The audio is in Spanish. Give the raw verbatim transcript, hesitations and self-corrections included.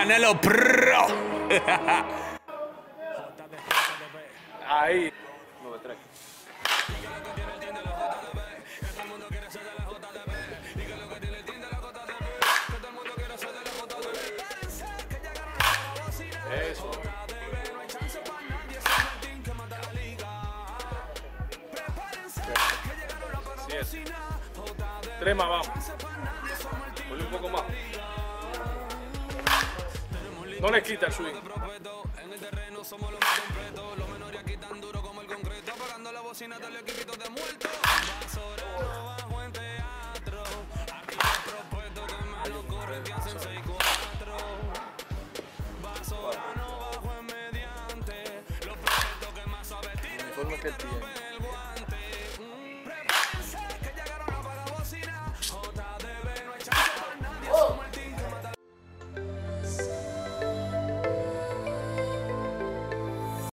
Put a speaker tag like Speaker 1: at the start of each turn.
Speaker 1: Canelo Pro.
Speaker 2: Ahí. nueve tres. Eso. Siete. Tres más, vamos. Ponle un poco más. No le quita el swing. El uniforme que él tiene.